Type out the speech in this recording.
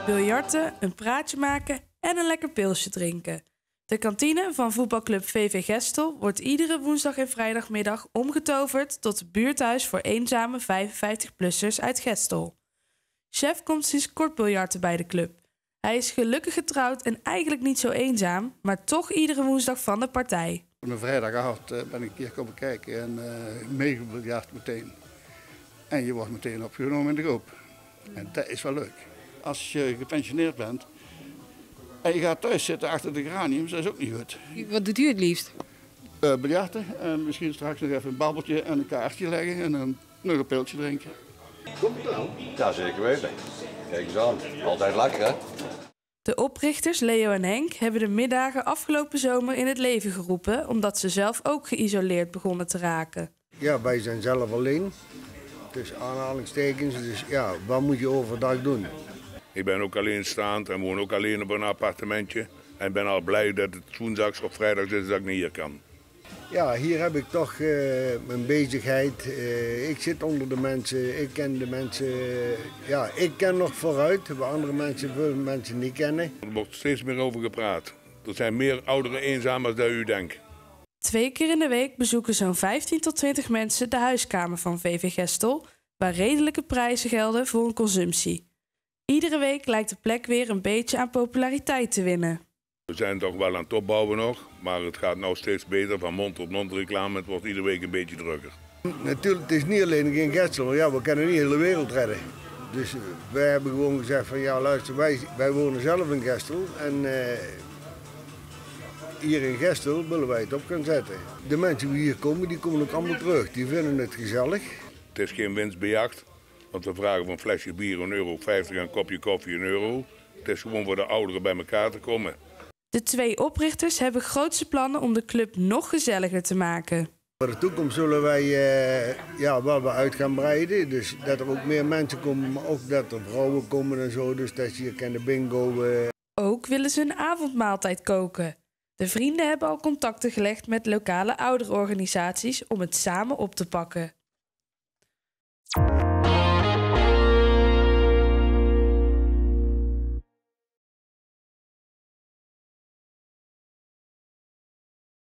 biljarten, een praatje maken en een lekker pilsje drinken. De kantine van voetbalclub VV Gestel wordt iedere woensdag en vrijdagmiddag omgetoverd tot het buurthuis voor eenzame 55-plussers uit Gestel. Chef komt sinds kort biljarten bij de club. Hij is gelukkig getrouwd en eigenlijk niet zo eenzaam, maar toch iedere woensdag van de partij. Op een vrijdagavond ben ik een keer komen kijken en meegebiljart meteen. En je wordt meteen opgenomen in de groep. En dat is wel leuk. Als je gepensioneerd bent en je gaat thuis zitten achter de geraniums, dat is ook niet goed. Wat doet u het liefst? Biljarten en misschien straks nog even een babbeltje en een kaartje leggen en dan nog een piltje drinken. Komt het nou? Ja, zeker weten. Kijk eens aan. Altijd lekker, hè? De oprichters Leo en Henk hebben de middagen afgelopen zomer in het leven geroepen, omdat ze zelf ook geïsoleerd begonnen te raken. Ja, wij zijn zelf alleen. Dus aanhalingstekens, dus ja, wat moet je overdag doen? Ik ben ook alleenstaand en woon ook alleen op een appartementje. En ben al blij dat het woensdags of vrijdags is dat ik niet hier kan. Ja, hier heb ik toch mijn bezigheid. Ik zit onder de mensen, ik ken de mensen. Ja, ik ken nog vooruit, waar andere mensen veel mensen niet kennen. Er wordt steeds meer over gepraat. Er zijn meer ouderen eenzaam dan u denkt. 2 keer in de week bezoeken zo'n 15 tot 20 mensen de huiskamer van VV Gestel, waar redelijke prijzen gelden voor een consumptie. Iedere week lijkt de plek weer een beetje aan populariteit te winnen. We zijn toch wel aan het opbouwen nog, maar het gaat nou steeds beter. Van mond tot mond reclame, het wordt iedere week een beetje drukker. Natuurlijk, het is niet alleen in Gestel, maar ja, we kunnen niet de hele wereld redden. Dus wij hebben gewoon gezegd van ja, luister, wij wonen zelf in Gestel en hier in Gestel willen wij het op gaan zetten. De mensen die hier komen, die komen ook allemaal terug. Die vinden het gezellig. Het is geen winstbejag, want we vragen voor een flesje bier €1,50 en een kopje koffie €1. Het is gewoon voor de ouderen bij elkaar te komen. De 2 oprichters hebben grootse plannen om de club nog gezelliger te maken. Voor de toekomst zullen wij wel uit gaan breiden. Dus dat er ook meer mensen komen, maar ook dat er vrouwen komen en zo. Dus dat je kan de bingo. Ook willen ze een avondmaaltijd koken. De vrienden hebben al contacten gelegd met lokale ouderorganisaties om het samen op te pakken.